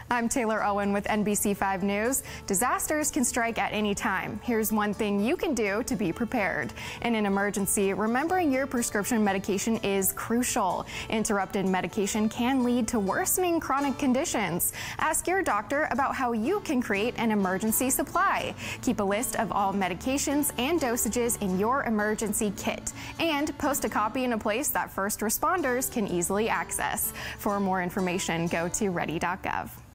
I'm Taylor Owen with NBC5 News. Disasters can strike at any time. Here's one thing you can do to be prepared. In an emergency, remembering your prescription medication is crucial. Interrupted medication can lead to worsening chronic conditions. Ask your doctor about how you can create an emergency supply. Keep a list of all medications and dosages in your emergency kit. And post a copy in a place that first responders can easily access. For more information, go to ready.gov.